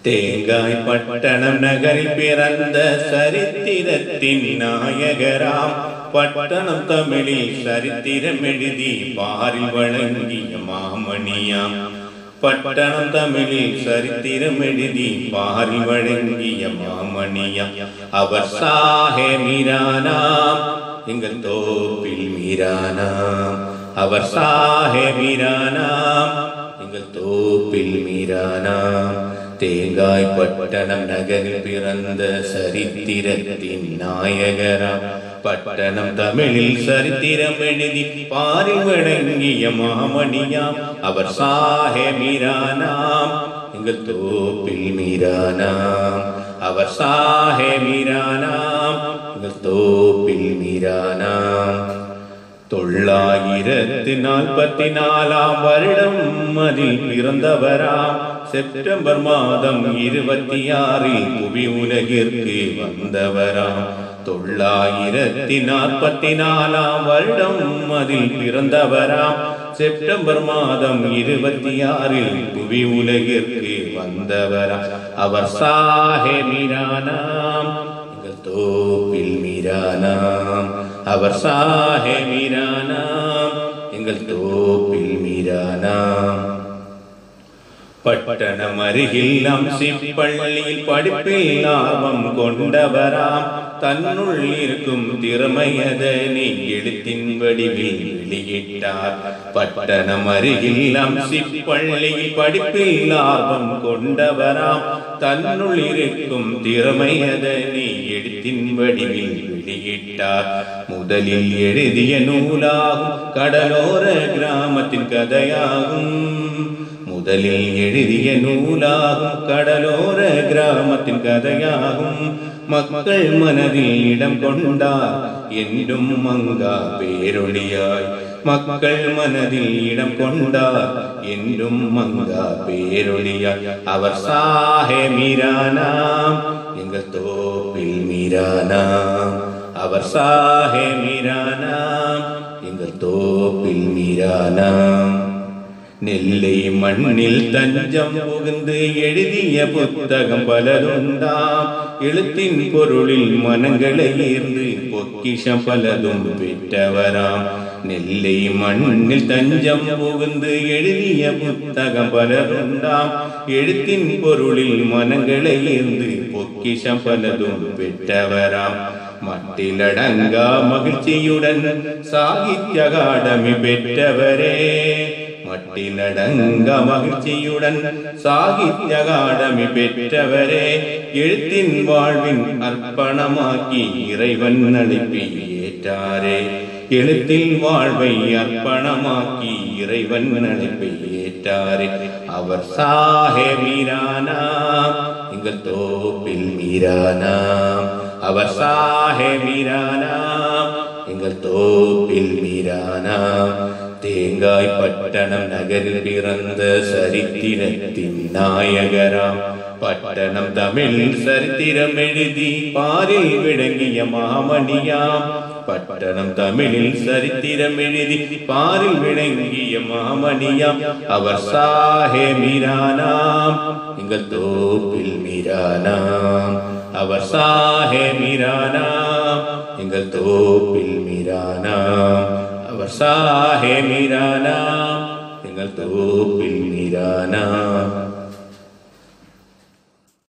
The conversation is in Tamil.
தேங்காய் பட்டணம் நகரில் பிறந்த சரித்திரத்தின் நாயகராம் பட்டணம் தமிழில் சரித்திரம் எழுதி பாரில் வழங்கிய மாமணியாம். பட்டணம் தமிழில் சரித்திரம் எழுதி பாரில் வழங்கிய மாமணியாம். அவர் சாஹே மீரானாம், எங்கள் தோப்பில் மீரானாம். அவர் சாஹே மீரானாம், எங்கள் தோப்பில் மீரானாம். தேங்காய் பட்டணம் நகரில் பிறந்த சரித்திரத்தின் நாயகராம் பட்டணம் தமிழில் சரித்திரம் எழுதி பாரில் வழங்கிய மாமணியாம். அவர் சாஹே மீரானாம், எங்கள் தோப்பில் மீரானாம். அவர் சாஹே மீரானாம், எங்கள் தோப்பில் மீரானாம். 944 வருடம் அதில் பிறந்தவராம். செப்டம்பர் மாதம் 26 புவி உலகிற்கு வந்தவராம். 944 வருடம் அதில் பிறந்தவராம். செப்டம்பர் மாதம் 26 புவி உலகிற்கு வந்தவராம். அவர் சாஹே மீரானாம், எங்கள் தோப்பில் மீரானாம். அவர் சாஹே மீரானாம், எங்கள் தோப்பில் மீரானாம். பட்டணம் அருகில் அம்சிப்பள்ளியில் படிப்பில் ஆர்வம் கொண்டவராம். தன்னுள் இருக்கும் திறமையதனை எழுத்தின் வடிவில் வெளியிட்டார். பட்டணம் அருகில் அம்சிப்பள்ளியில் படிப்பில் ஆர்வம் கொண்டவராம். தன்னுள் இருக்கும் திறமையதனை எழுத்தின் வடிவில் வெளியிட்டார். முதலில் எழுதிய நூலாகும் கடலோர கிராமத்தின் கதையாகும். முதலில் எழுதிய நூலாகும் கடலோர கிராமத்தின் கதையாகும். மக்கள் மனதில் இடம் கொண்டார் என்றும் மங்கா பேரொளியாய். மக்கள் மனதில் இடம் கொண்டார் என்றும் மங்கா பேரொளியாய். அவர் சாஹே மீரானாம், எங்கள் தோப்பில் மீரானாம். அவர் சாஹே மீரானாம், எங்கள் தோப்பில் மீரானாம். நெல்லை மண்ணில் தஞ்சம் புகுந்து எழுதிய புத்தகம் பலருண்டாம். எழுத்தின் பொருளில் மனங்களை ஈர்ந்து பொக்கிஷம் பலதும் பெற்றவராம். நெல்லை மண்ணில் தஞ்சம் புகுந்து எழுதிய புத்தகம் பலருண்டாம். எழுத்தின் பொருளில் மனங்களை ஈர்ந்து பொக்கிஷம் பலதும் பெற்றவராம். மட்டிலடங்கா மகிழ்ச்சியுடன் சாகித்ய அகாடமி பெற்றவரே. மட்டிலடங்க மகிழ்ச்சியுடன் சாகித்ய அகாடமி பெற்றவரே. எழுத்தின் வாழ்வின் அர்ப்பணமாக்கி இறைவன் அழைப்பை ஏற்றாரே. எழுத்தின் வாழ்வை அர்ப்பணமாக்கி இறைவன் அழைப்பை ஏற்றாரே. அவர் சாஹே மீரானாம், எங்கள் தோப்பில் மீரானாம். அவர் சாஹே மீரானாம், எங்கள் தோப்பில் மீரானாம். தேங்காய் பட்டணம் நகரில் பிறந்த சரித்திரத்தின் நாயகராம். பட்டணம் தமிழில் சரித்திரம் எழுதி பாரில் விளங்கிய மாமணியாம். பட்டணம் தமிழில் சரித்திரம் எழுதி பாரில் விளங்கிய மாமணியாம். அவர் சாஹே மீரானாம், எங்கள் தோப்பில் மீரானாம். அவர் சாஹே மீரானாம், எங்கள் தோப்பில் மீரானாம். அவர் சாஹே மீரானாம், எங்கள் தோப்பில் மீரானாம்.